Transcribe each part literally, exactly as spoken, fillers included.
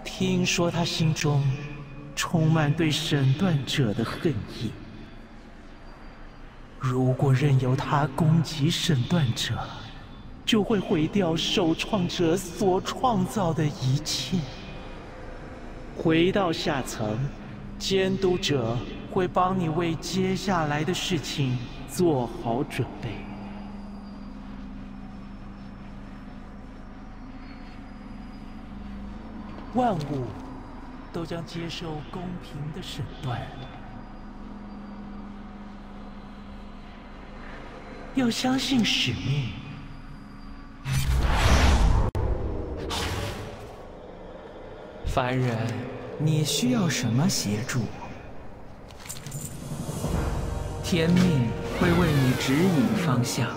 听说他心中充满对审断者的恨意。如果任由他攻击审断者，就会毁掉首创者所创造的一切。回到下层，监督者会帮你为接下来的事情做好准备。万物都将接受公平的审断。要相信使命。 凡人，你需要什么协助？天命会为你指引方向。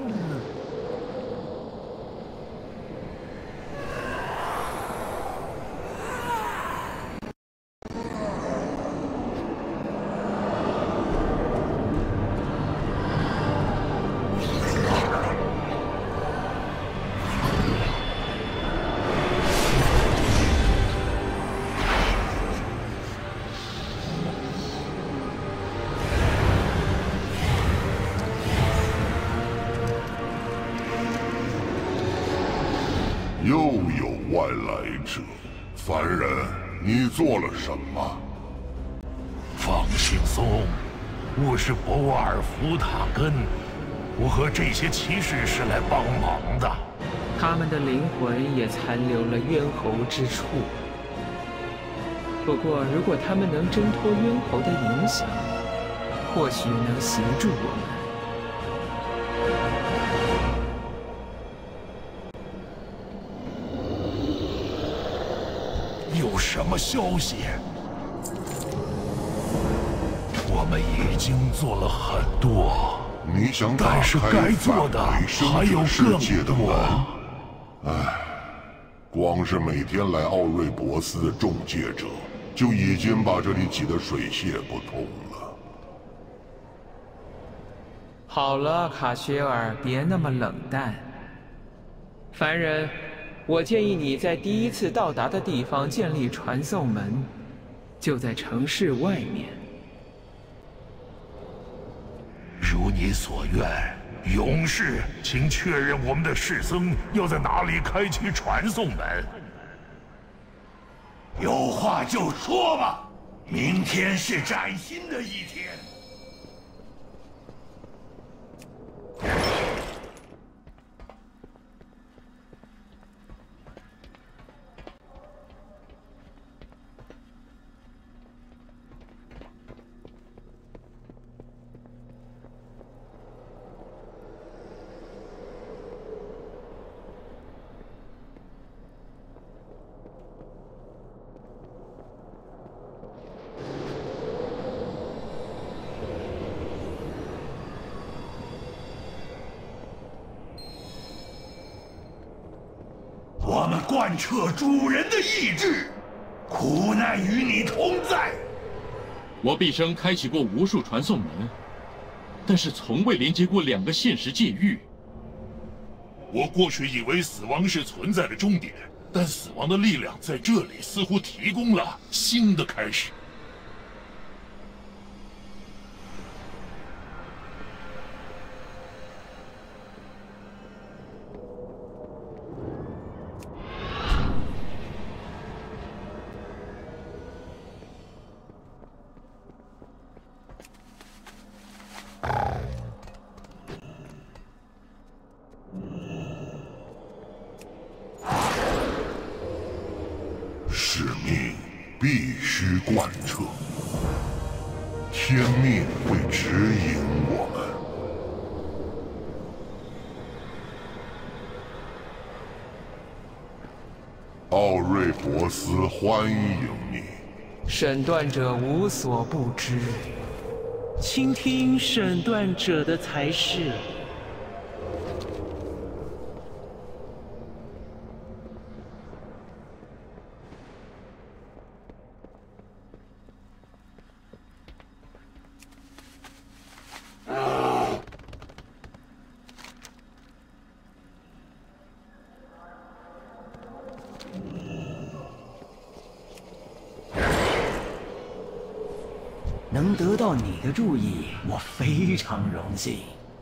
又有外来者，凡人，你做了什么？ 放轻松，我是博瓦尔福塔根，我和这些骑士是来帮忙的。 他们的灵魂也残留了冤侯之处，不过如果他们能挣脱冤侯的影响，或许能协助我们。 有什么消息？我们已经做了很多， 你想打但是开该做的返回还有生者世界的更多门？唉，光是每天来奥瑞博斯的中介者，就已经把这里挤得水泄不通了。 好了，卡薛尔，别那么冷淡。凡人，我建议你在第一次到达的地方建立传送门，就在城市外面。 如你所愿，勇士，请确认我们的侍僧要在哪里开启传送门。 有话就说吧，明天是崭新的一天。我们贯彻主人的意志，苦难与你同在。 我毕生开启过无数传送门，但是从未连接过两个现实界域。 我过去以为死亡是存在的终点，但死亡的力量在这里似乎提供了新的开始。 使命必须贯彻，天命会指引我们。奥瑞博斯欢迎你。 审断者无所不知， 倾听审断者的才是。 能得到你的注意，我非常荣幸。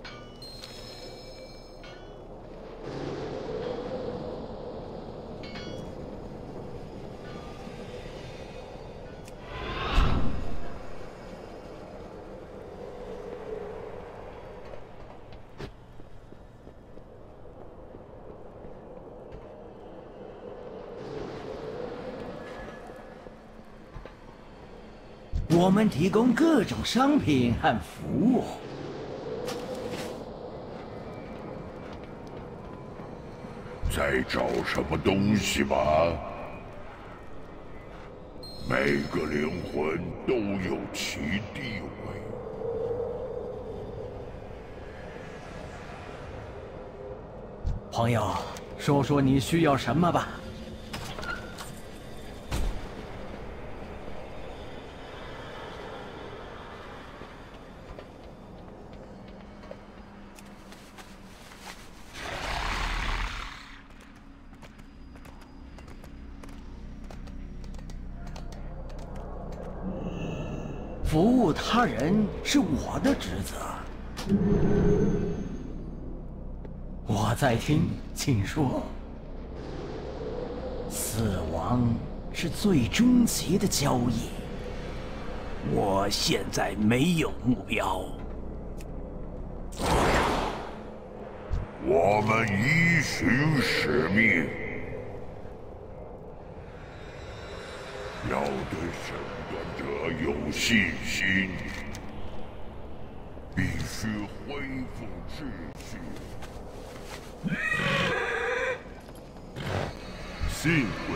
我们提供各种商品和服务。 在找什么东西吧？每个灵魂都有其地位。 朋友，说说你需要什么吧。 服务他人是我的职责。我在听，请说。死亡是最终极的交易。我现在没有目标。 我们依循使命，要对审判者有信心，必须恢复秩序。信会。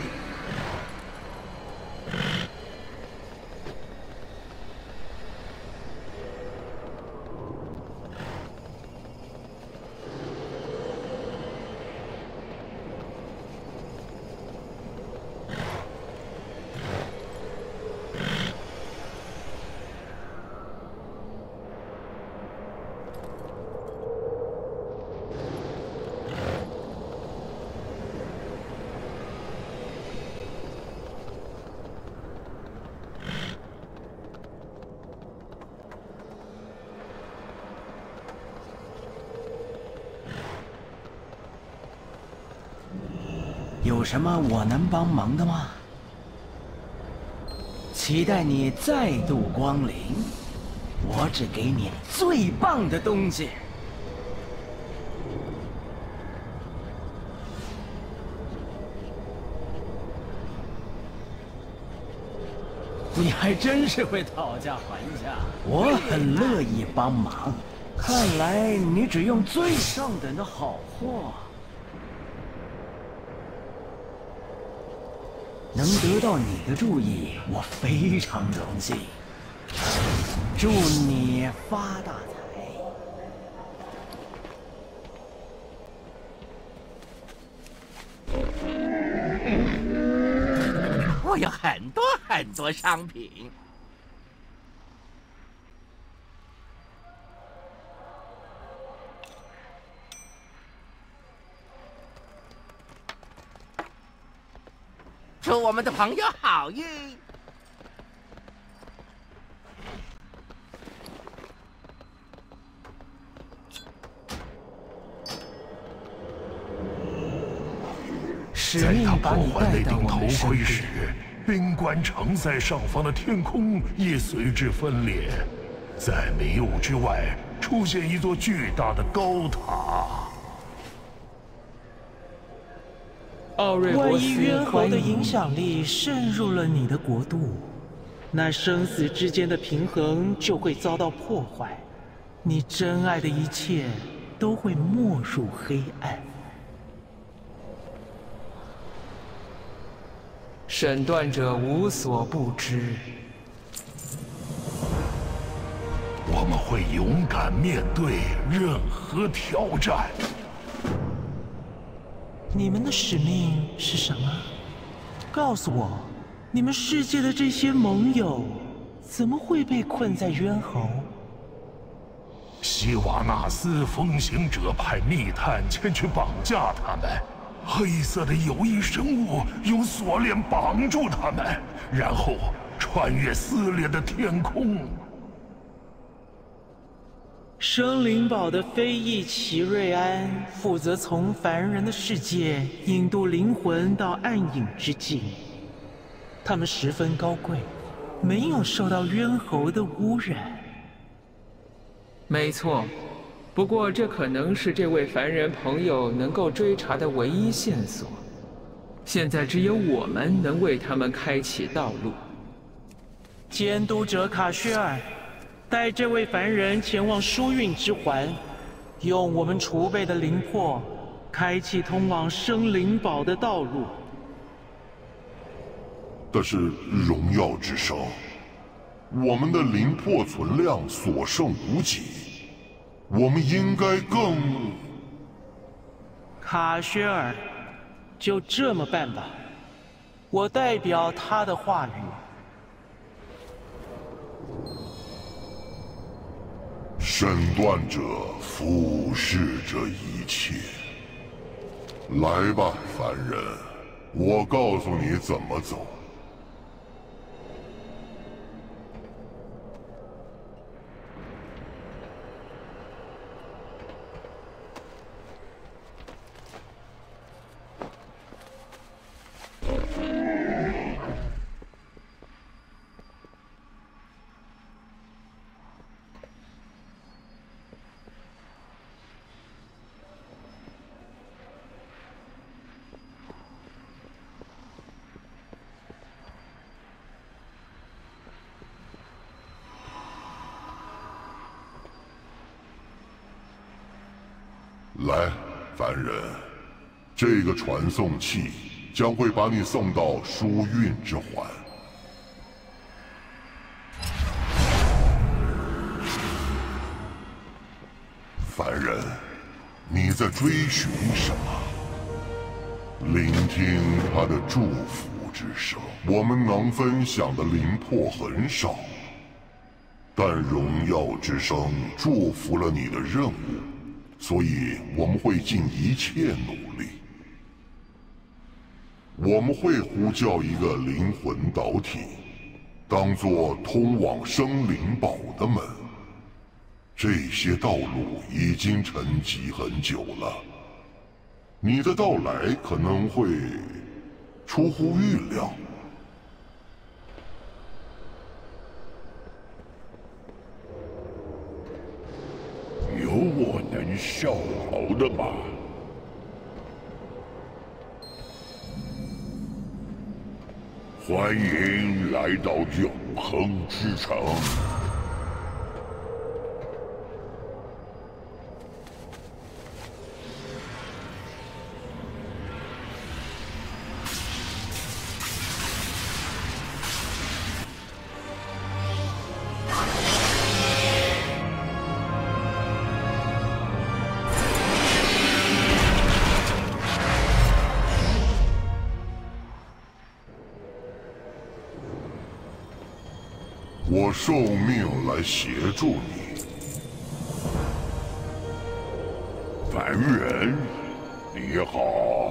有什么我能帮忙的吗？期待你再度光临，我只给你最棒的东西。你还真是会讨价还价，我很乐意帮忙。看来你只用最上等的好货。 能得到你的注意，我非常荣幸。祝你发大财！ 我有很多很多商品。 祝我们的朋友好运！ 使命把你带到我们身边。 冰冠城在上方的天空也随之分裂，在迷雾之外出现一座巨大的高塔。 奥瑞博万一斯渊侯的欢迎影响力渗入了你的国度，那生死之间的平衡就会遭到破坏，你珍爱的一切都会没入黑暗。 审断者无所不知， 我们会勇敢面对任何挑战。 你们的使命是什么？告诉我，你们世界的这些盟友怎么会被困在渊侯？ 希瓦纳斯风行者派密探前去绑架他们，黑色的有益生物用锁链绑住他们，然后穿越撕裂的天空。 生灵堡的飞翼奇瑞安负责从凡人的世界引渡灵魂到暗影之境，他们十分高贵，没有受到冤侯的污染。 没错，不过这可能是这位凡人朋友能够追查的唯一线索。现在只有我们能为他们开启道路。 监督者卡薛尔，带这位凡人前往疏运之环，用我们储备的灵魄，开启通往生灵堡的道路。 但是荣耀之声，我们的灵魄存量所剩无几，我们应该更…… 卡薛尔，就这么办吧，我代表他的话语。 审断者俯视着一切。来吧，凡人，我告诉你怎么走。来，凡人，这个传送器将会把你送到疏运之环。凡人，你在追寻什么？聆听他的祝福之声。我们能分享的灵魄很少，但荣耀之声祝福了你的任务。所以我们会尽一切努力。我们会呼叫一个灵魂导体，当作通往生灵堡的门。这些道路已经沉寂很久了，你的到来可能会出乎预料。 有我能效劳的吗？欢迎来到永恒之城。 我受命来协助你， 凡人，你好。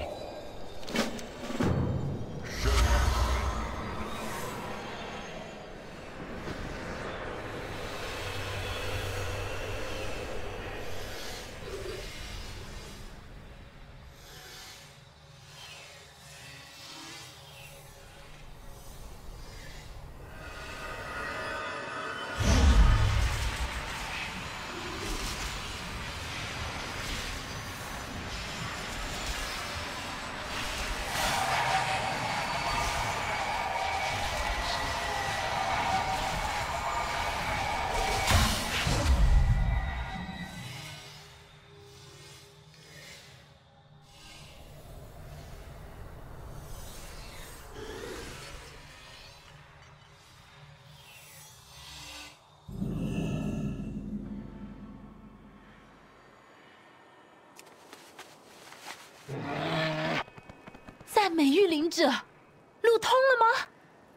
赞美御灵者，路通了吗？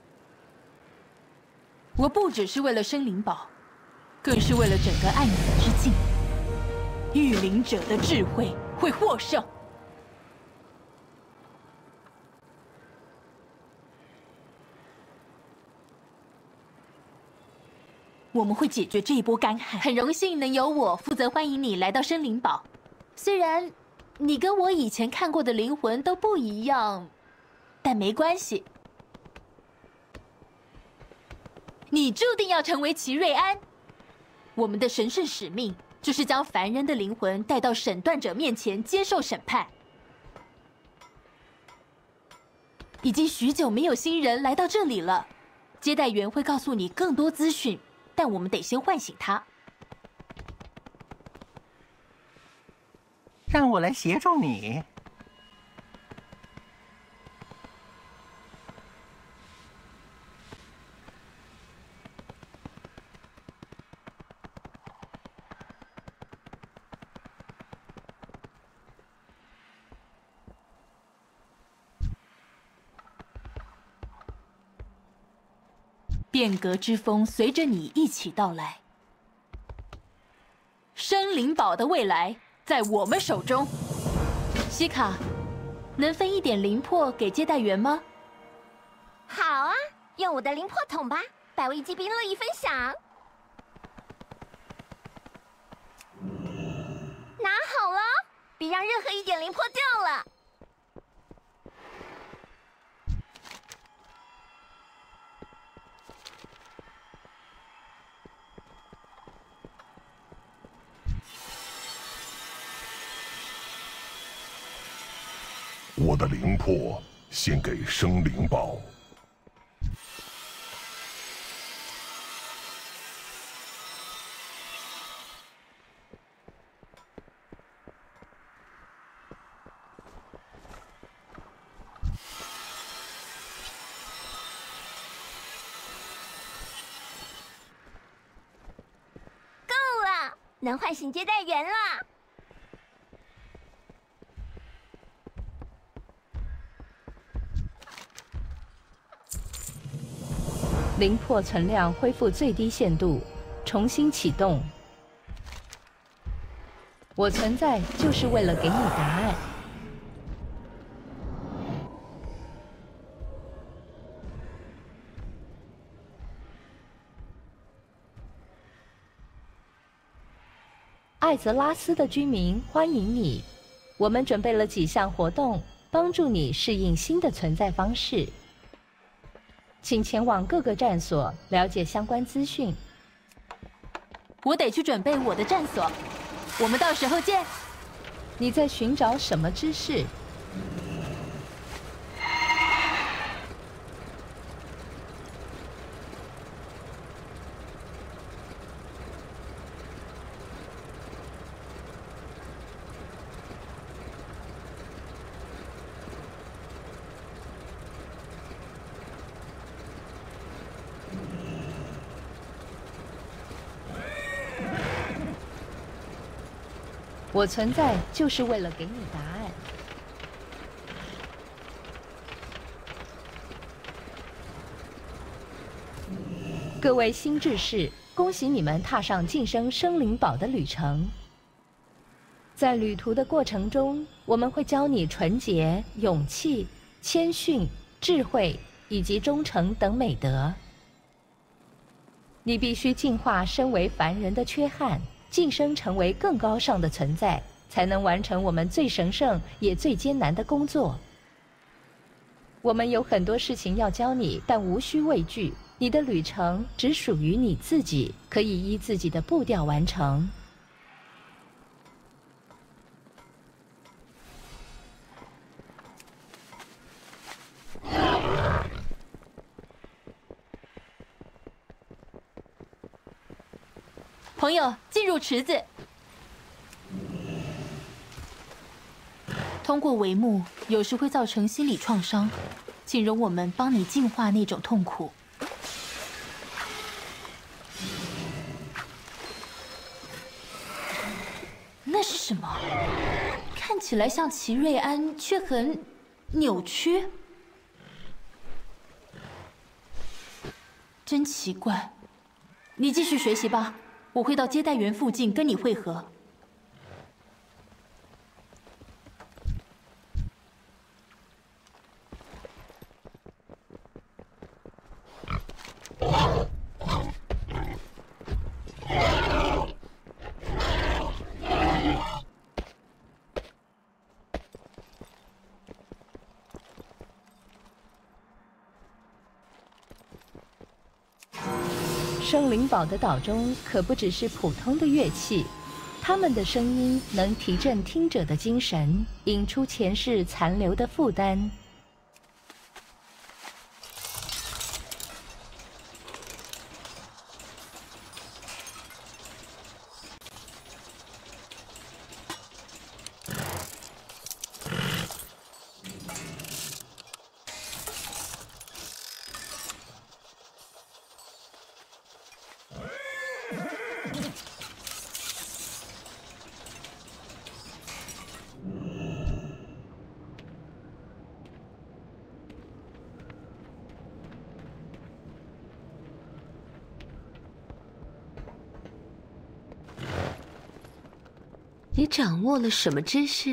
我不只是为了生灵堡，更是为了整个暗影之境。御灵者的智慧会获胜。 我们会解决这一波干旱。很荣幸能由我负责欢迎你来到生灵堡。虽然你跟我以前看过的灵魂都不一样，但没关系。你注定要成为齐瑞安。我们的神圣使命就是将凡人的灵魂带到审断者面前接受审判。已经许久没有新人来到这里了，接待员会告诉你更多资讯，但我们得先唤醒他。 让我来协助你。 变革之风随着你一起到来，生灵堡的未来在我们手中。西卡，能分一点灵魄给接待员吗？ 好啊，用我的灵魄桶吧，百位贵宾乐意分享。拿好了，别让任何一点灵魄掉了。 我的灵魄献给生灵堡。 够了，能唤醒接待员了。 灵魄存量恢复最低限度，重新启动。我存在就是为了给你答案。艾泽拉斯的居民欢迎你，我们准备了几项活动，帮助你适应新的存在方式。请前往各个站所了解相关资讯。 我得去准备我的站所，我们到时候见。 你在寻找什么知识？我存在就是为了给你答案。各位新志士，恭喜你们踏上晋升生灵堡的旅程。在旅途的过程中，我们会教你纯洁、勇气、谦逊、智慧以及忠诚等美德。你必须净化身为凡人的缺憾，晋升成为更高尚的存在，才能完成我们最神圣也最艰难的工作。我们有很多事情要教你，但无需畏惧。你的旅程只属于你自己，可以依自己的步调完成。 朋友，进入池子。通过帷幕，有时会造成心理创伤，请容我们帮你净化那种痛苦。那是什么？看起来像齐瑞安，却很扭曲。真奇怪。你继续学习吧。我会到接待员附近跟你会合。 圣灵堡的岛中可不只是普通的乐器，他们的声音能提振听者的精神，引出前世残留的负担。 你掌握了什么知识？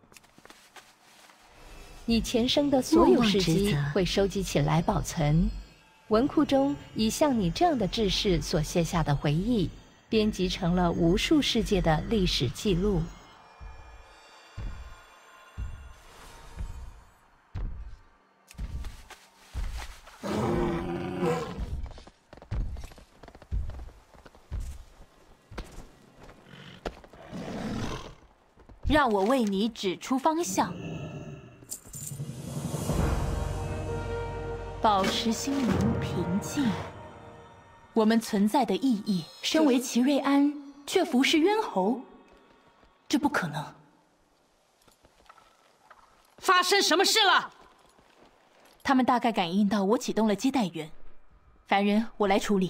你前生的所有事迹会收集起来保存，文库中以像你这样的志士所写下的回忆，编辑成了无数世界的历史记录。 让我为你指出方向，保持心灵平静。我们存在的意义，身为齐瑞安，却服侍冤侯，这不可能。 发生什么事了？ 他们大概感应到我启动了接待员，凡人，我来处理。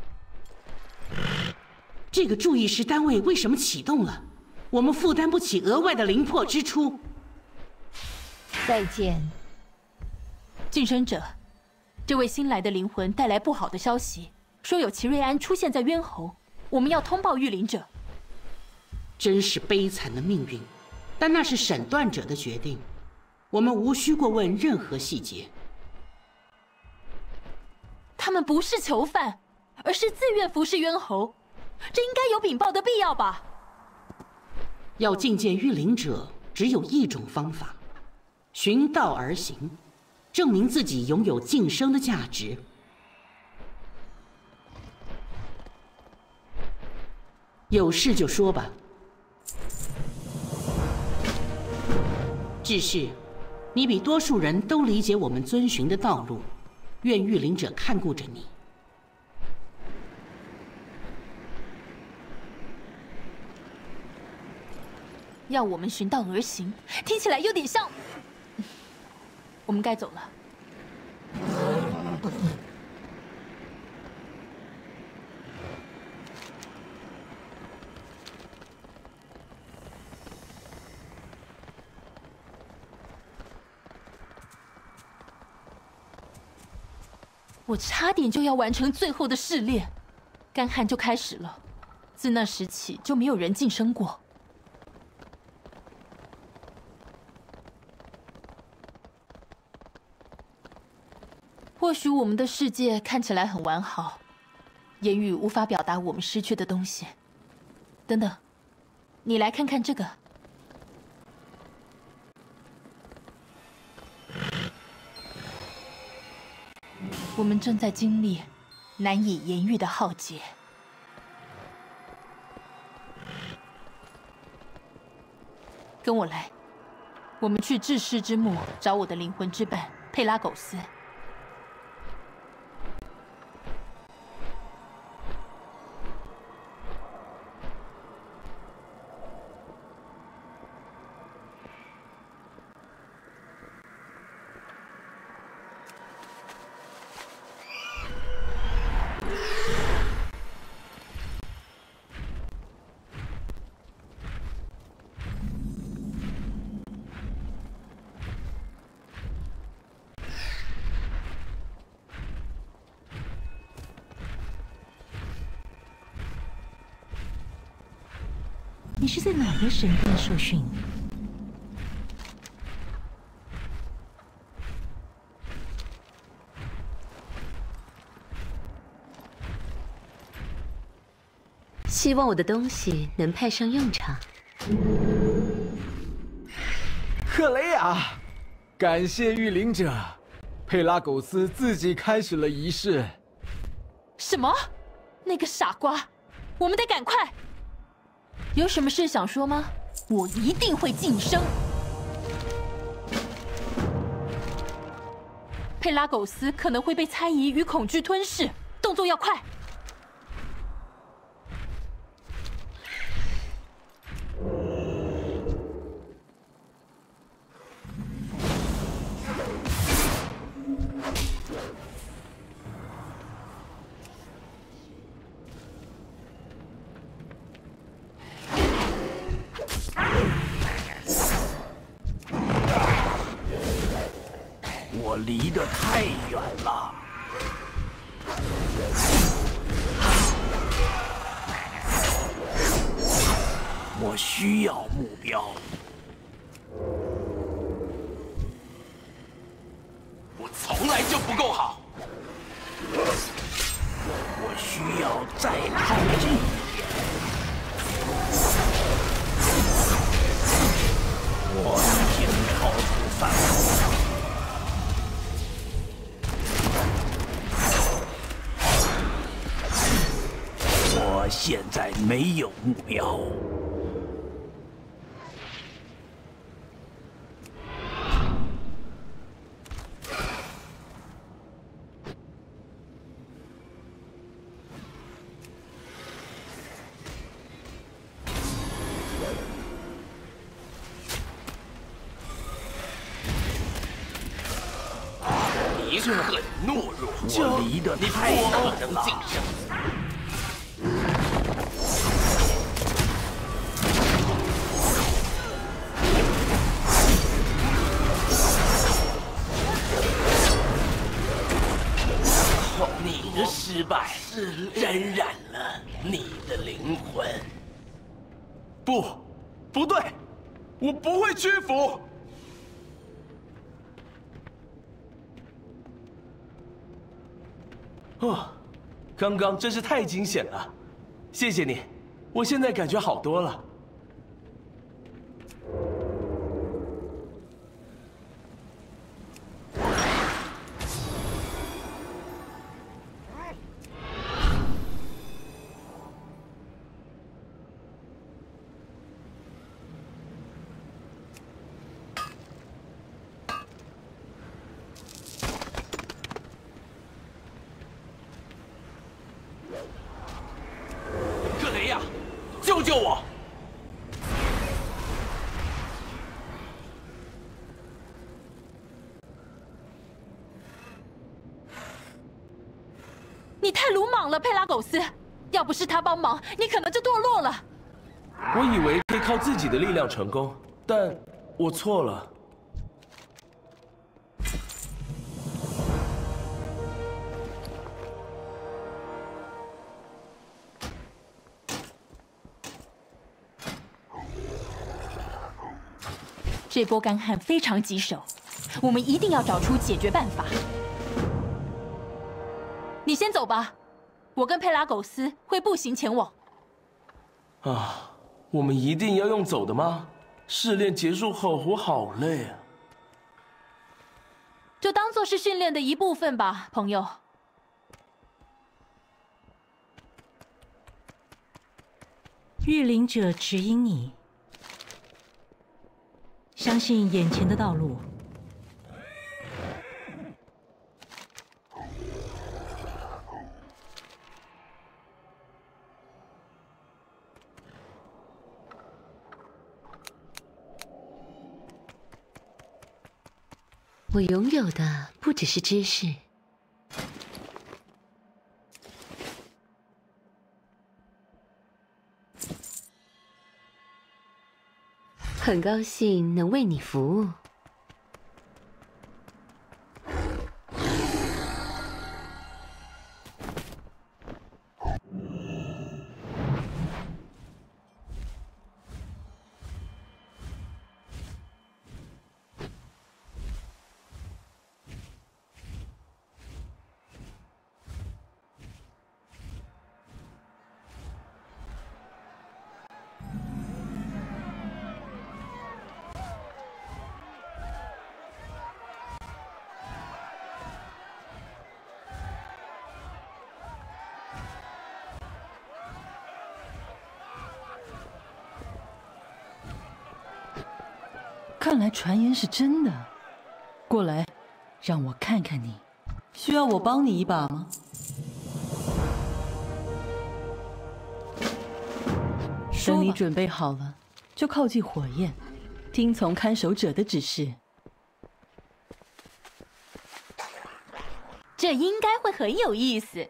这个注意师单位为什么启动了？我们负担不起额外的灵魄支出。 再见， 晋升者。这位新来的灵魂带来不好的消息，说有齐瑞安出现在冤侯，我们要通报御灵者。 真是悲惨的命运，但那是审断者的决定，我们无需过问任何细节。 他们不是囚犯，而是自愿服侍冤侯，这应该有禀报的必要吧？ 要觐见御灵者，只有一种方法：循道而行，证明自己拥有晋升的价值。有事就说吧。只是，你比多数人都理解我们遵循的道路，愿御灵者看顾着你。 要我们循道而行，听起来有点像……我们该走了。我差点就要完成最后的试炼，干旱就开始了。自那时起，就没有人晋升过。或许我们的世界看起来很完好，言语无法表达我们失去的东西。等等，你来看看这个。我们正在经历难以言喻的浩劫。跟我来，我们去至世之墓找我的灵魂之伴佩拉苟斯。 你是在哪个神殿受训？ 希望我的东西能派上用场。 克雷亚，感谢御灵者，佩拉苟斯自己开始了仪式。 什么？ 那个傻瓜，我们得赶快！有什么事想说吗？我一定会晋升。佩拉苟斯可能会被猜疑与恐惧吞噬，动作要快。 我离得太远了，我需要目标。 我从来就不够好。 我需要再靠近一点。我已经超出范围。我现在没有目标。 你很懦弱， 我离得太远了。 你不可能晋升。你的失败沾染了你的灵魂。 不，不对，我不会屈服。哦，刚刚真是太惊险了，谢谢你，我现在感觉好多了。 救救我！ 你太鲁莽了，佩拉苟斯！要不是他帮忙，你可能就堕落了。 我以为可以靠自己的力量成功，但我错了。 这波干旱非常棘手，我们一定要找出解决办法。你先走吧，我跟佩拉苟斯会步行前往。 啊，我们一定要用走的吗？试炼结束后，我好累啊。 就当做是训练的一部分吧，朋友。 御灵者指引你。相信眼前的道路。 我拥有的不只是知识。很高兴能为你服务。 看来传言是真的。过来，让我看看你。需要我帮你一把吗？等你准备好了，就靠近火焰，听从看守者的指示。 这应该会很有意思。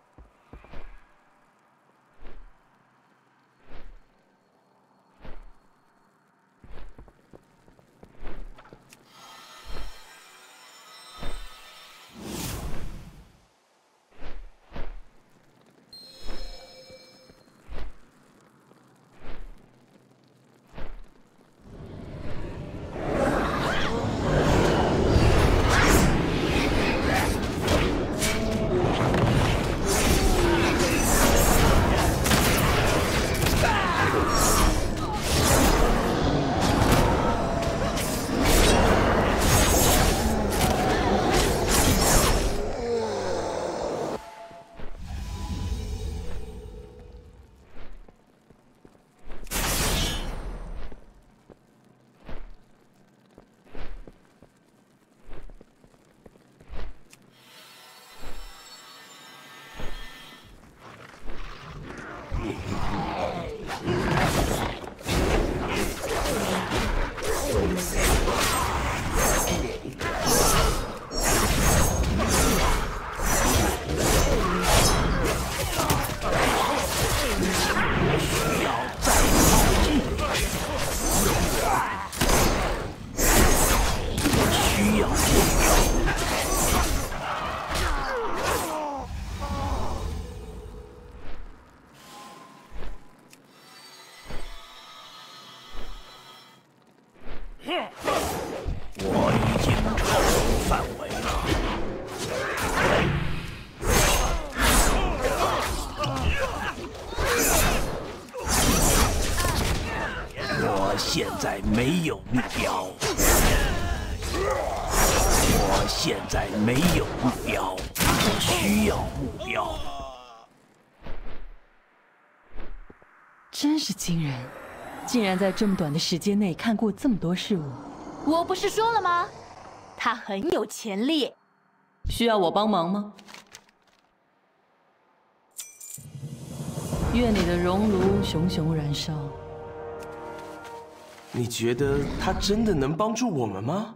我已经超出范围了。我现在没有目标。我现在没有目标，我需要目标。 真是惊人，竟然在这么短的时间内看过这么多事物。 我不是说了吗？他很有潜力。 需要我帮忙吗？愿你的熔炉熊熊燃烧。 你觉得他真的能帮助我们吗？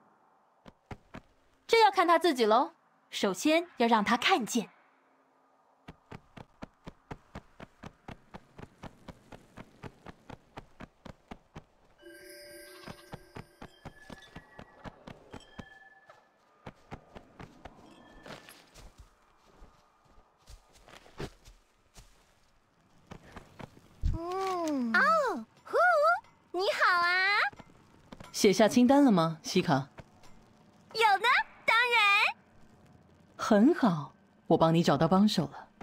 这要看他自己喽。首先要让他看见。 嗯，哦，呼，你好啊！ 写下清单了吗，西卡？ 有呢，当然。 很好，我帮你找到帮手了。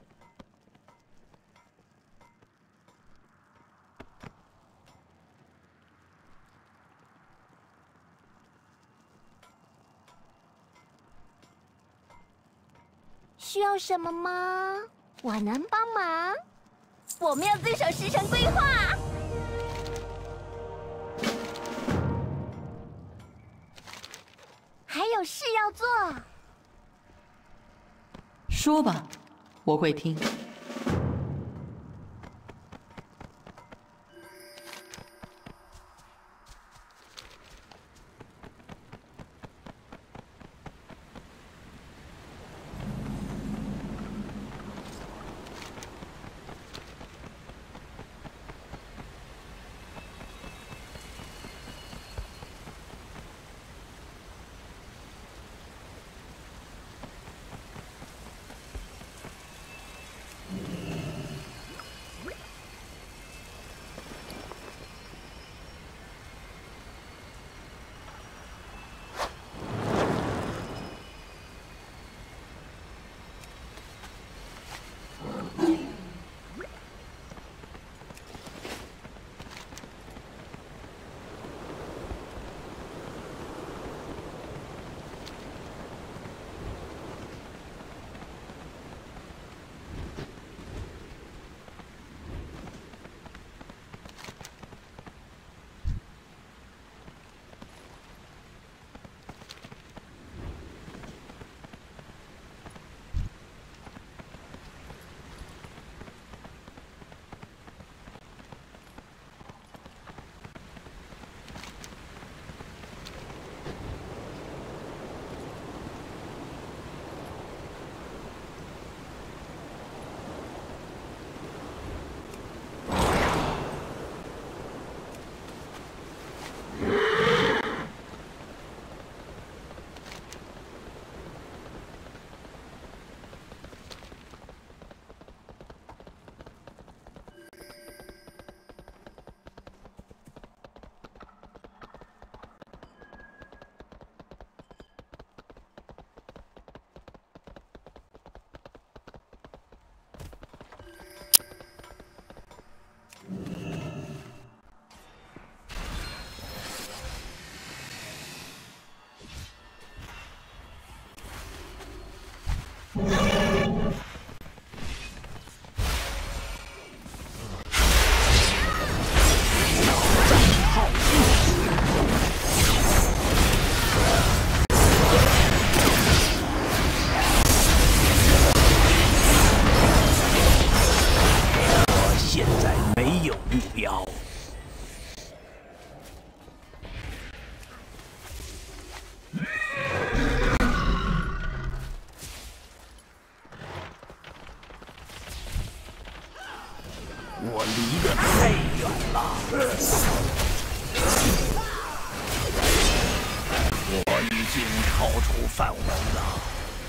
需要什么吗？我能帮忙。我们要遵守时程规划。还有事要做。 说吧，我会听。 有目标。我离得太远了，我已经超出范围了。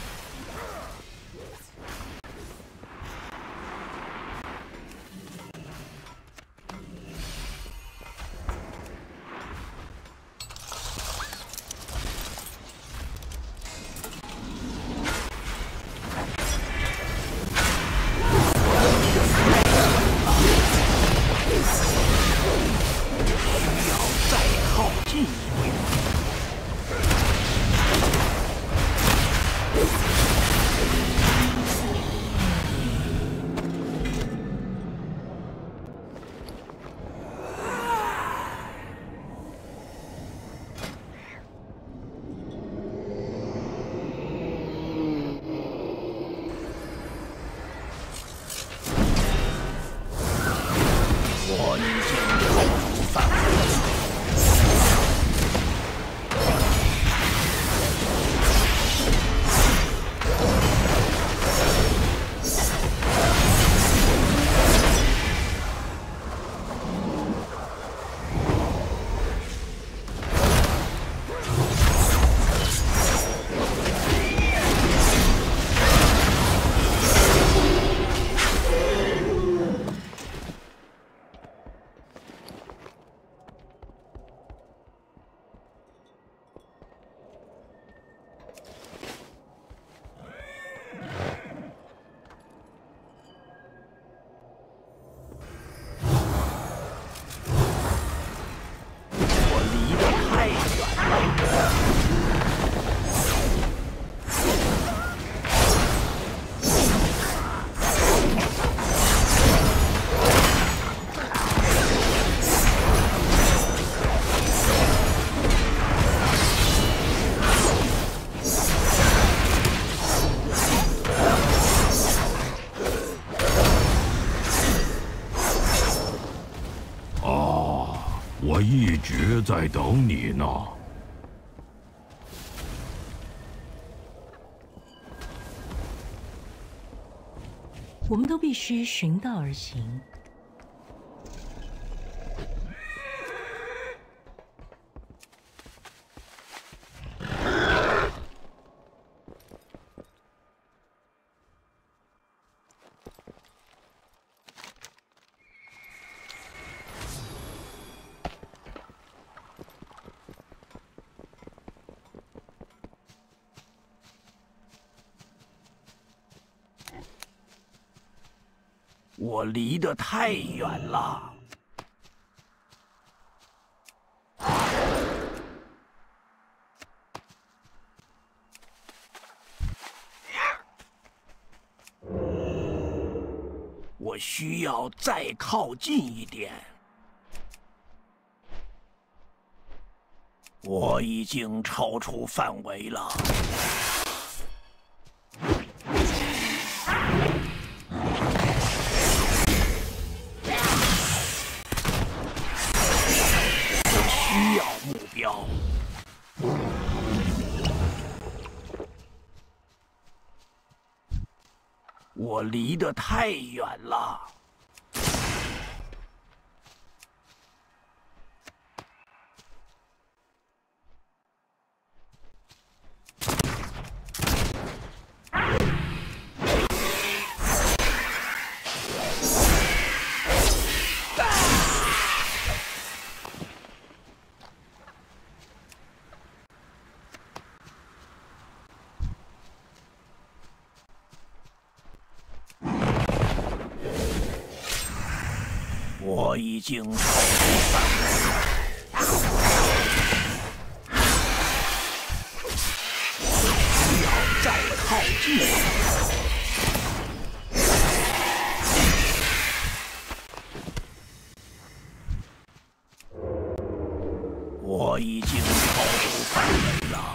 我一直在等你呢。 我们都必须循道而行。 我离得太远了。我需要再靠近一点。我已经超出范围了。需要目标。我离得太远了。我已经超出范围了。需要再靠近。我已经超出范围了。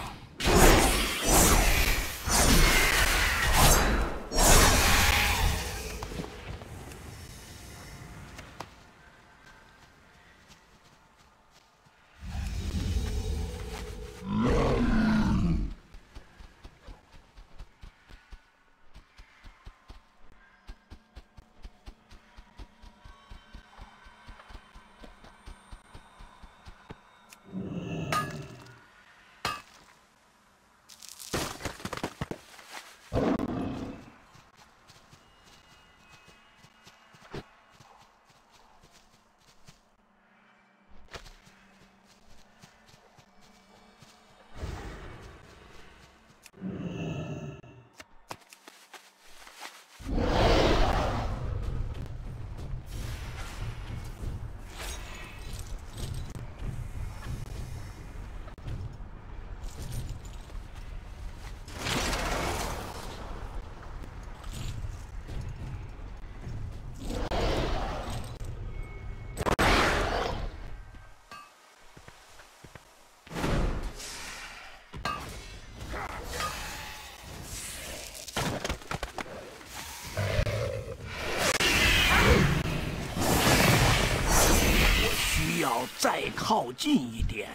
靠近一点。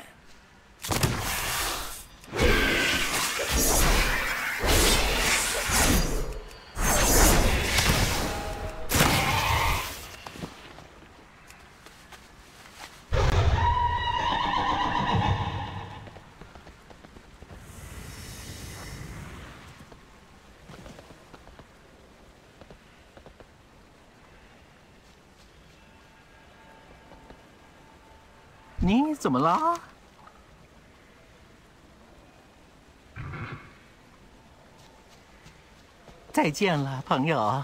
你怎么了？再见了，朋友。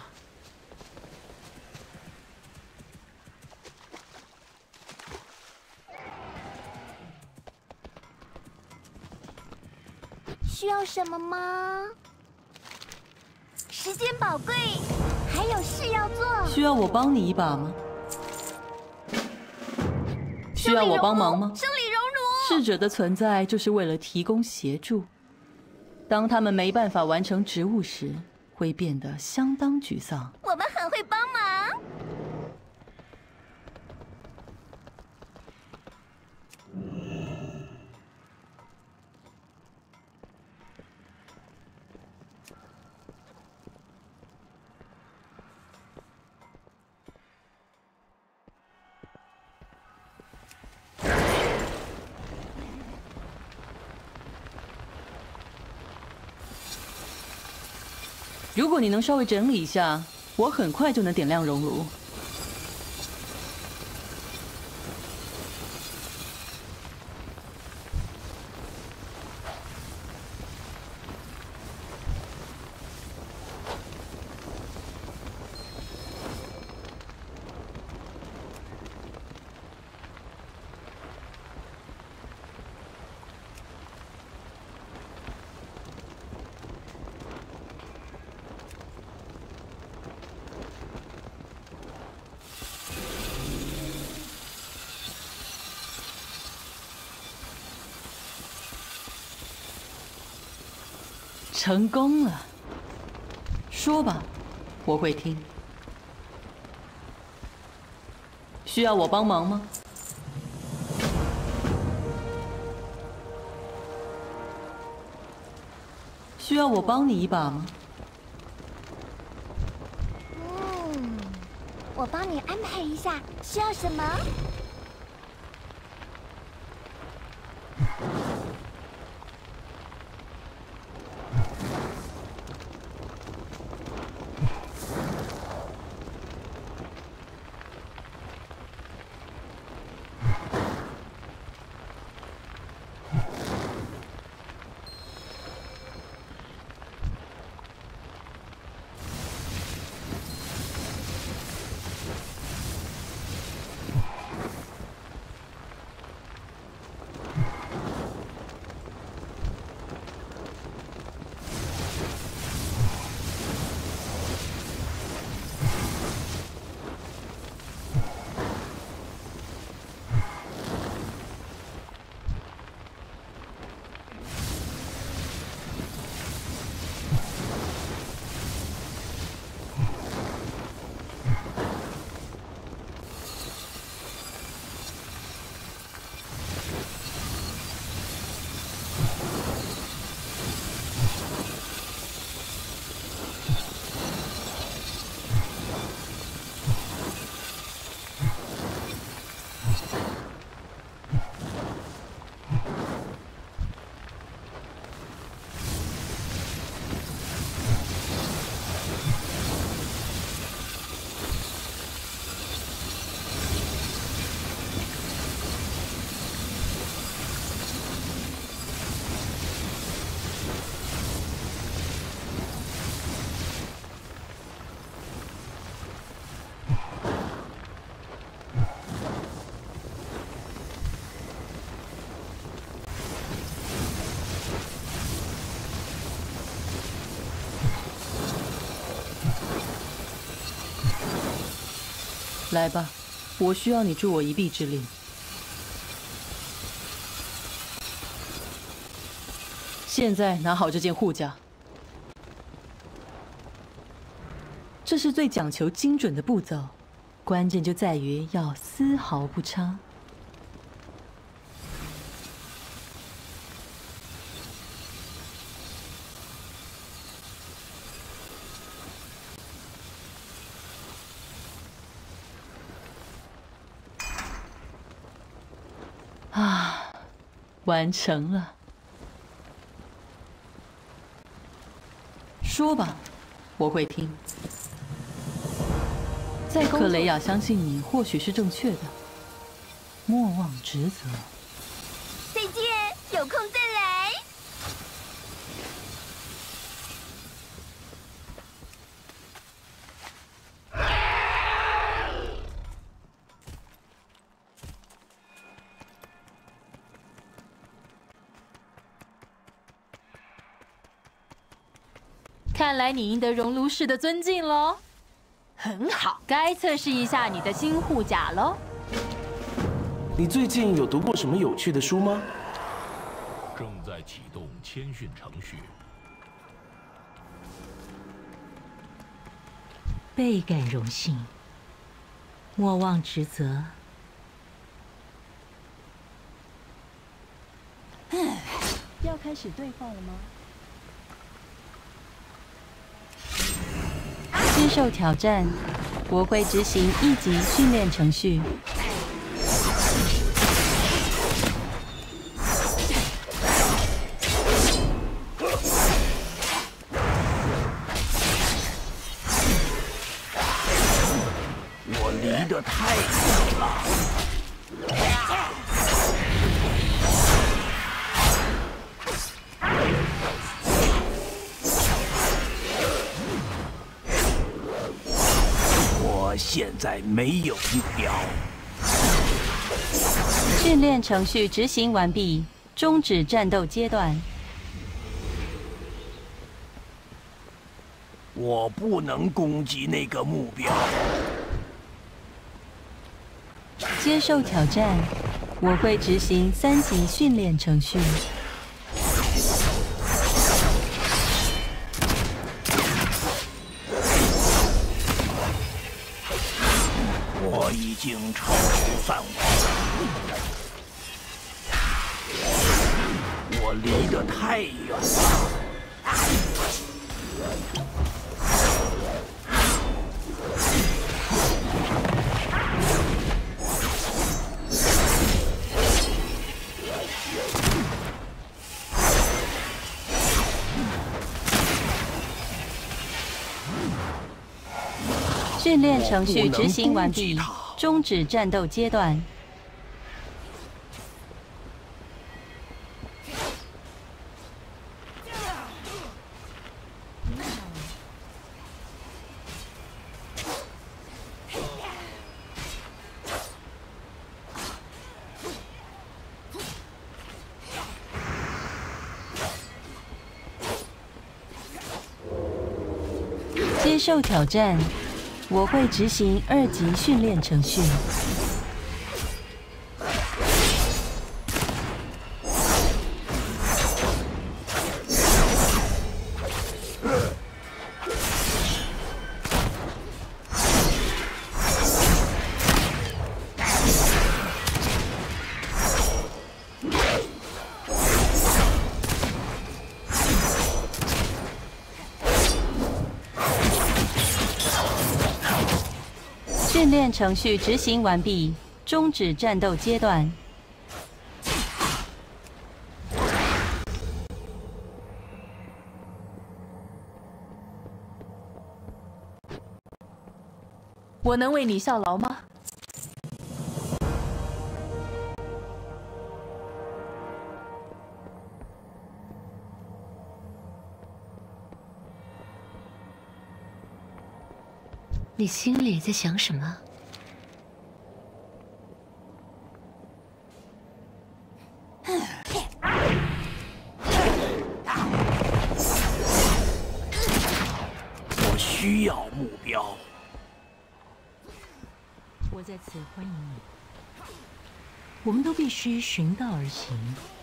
需要什么吗？时间宝贵，还有事要做。 需要我帮你一把吗？需要我帮忙吗？ 生理熔炉。 侍者的存在就是为了提供协助。当他们没办法完成职务时，会变得相当沮丧。 我们很会帮忙。 如果你能稍微整理一下，我很快就能点亮熔炉。成功了，说吧，我会听。需要我帮忙吗？需要我帮你一把吗？ 嗯，我帮你安排一下，需要什么？ 来吧，我需要你助我一臂之力。现在拿好这件护甲，这是最讲求精准的步骤，关键就在于要丝毫不差。 完成了。说吧，我会听。 在克雷亚相信你或许是正确的。莫忘职责。 再见，有空再来。 看来你赢得熔炉氏的尊敬喽。很好，该测试一下你的新护甲喽。 你最近有读过什么有趣的书吗？ 正在启动谦逊程序。 倍感荣幸，莫忘职责。 要开始对话了吗？ 接受挑战，我会执行一级训练程序。 我离得太远了。现在没有目标。 训练程序执行完毕，终止战斗阶段。 我不能攻击那个目标。 接受挑战，我会执行三级训练程序。 我已经超出范围了，我离得太远了。 训练程序执行完毕，终止战斗阶段。接受挑战。我会执行二级训练程序。训练程序执行完毕，终止战斗阶段。 我能为你效劳吗？ 你心里在想什么？ 我需要目标。 我在此欢迎你。我们都必须循道而行。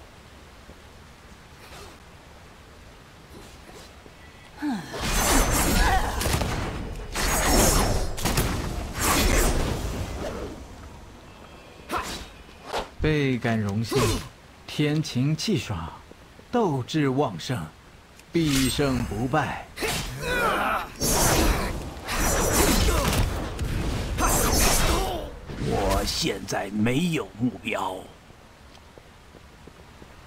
倍感荣幸，天晴气爽，斗志旺盛，必胜不败。 我现在没有目标。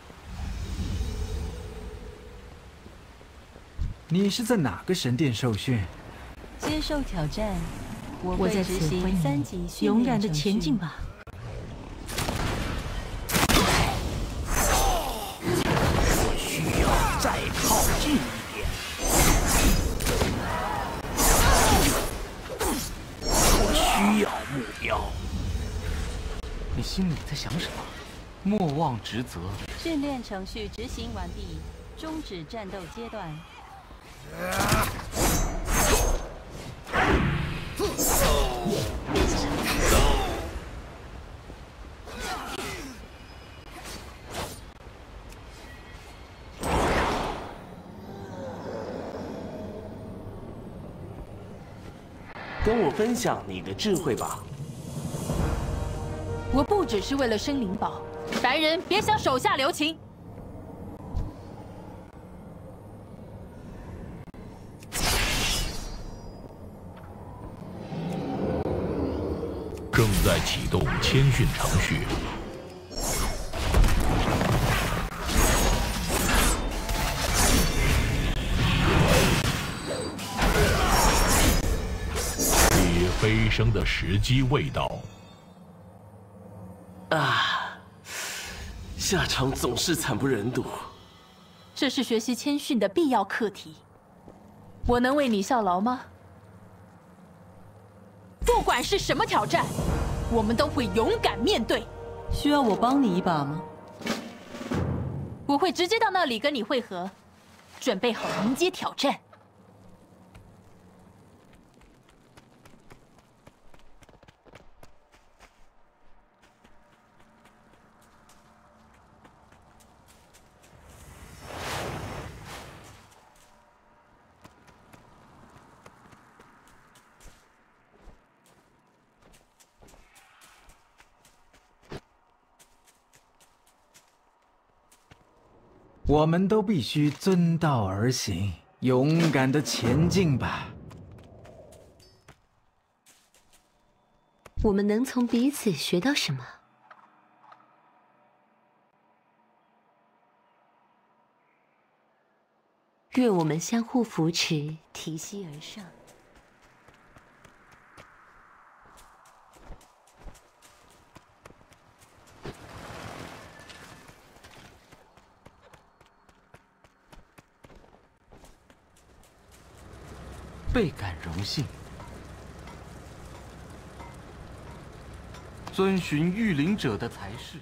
你是在哪个神殿受训？ 接受挑战，我会我在此执行三级训练勇敢的程序前进吧。 我需要再靠近一点。我需要目标。 你心里在想什么？莫忘职责。 训练程序执行完毕，终止战斗阶段。 跟我分享你的智慧吧。 我不只是为了生灵宝，凡人别想手下留情。 正在启动谦逊程序。你飞升的时机未到。 啊，下场总是惨不忍睹。 这是学习谦逊的必要课题。我能为你效劳吗？不管是什么挑战，我们都会勇敢面对。 需要我帮你一把吗？ 我会直接到那里跟你会合，准备好迎接挑战。 我们都必须遵道而行，勇敢的前进吧。 我们能从彼此学到什么？愿我们相互扶持，提膝而上。 倍感荣幸。遵循御灵者的才是。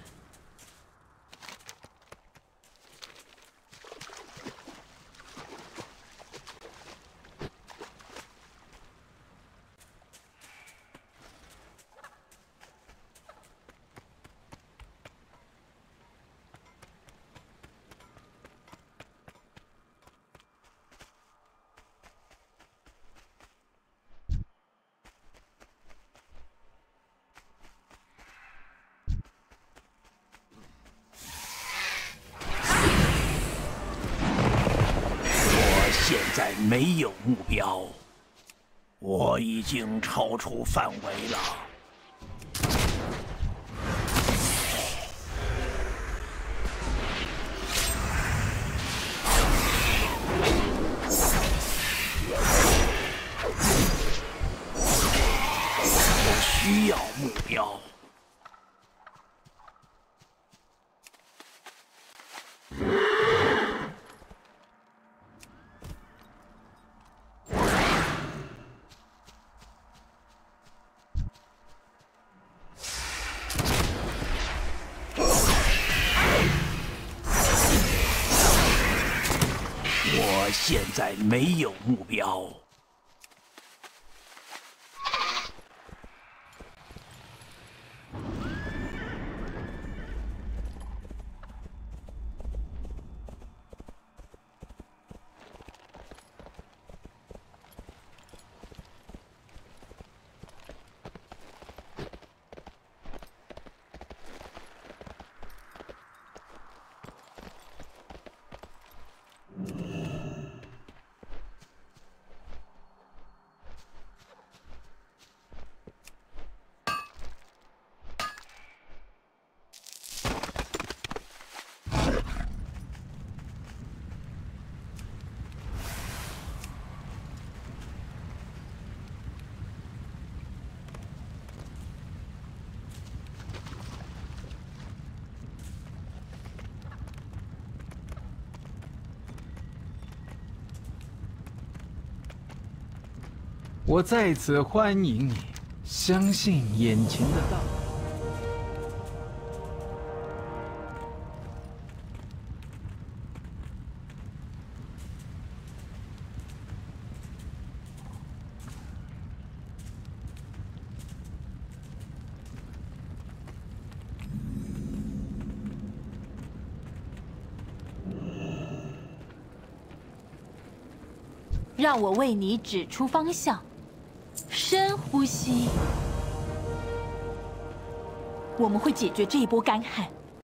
现在没有目标，我已经超出范围了。我需要目标。我现在没有目标。 我在此欢迎你，相信眼前的道。 让我为你指出方向。深呼吸，我们会解决这一波干旱。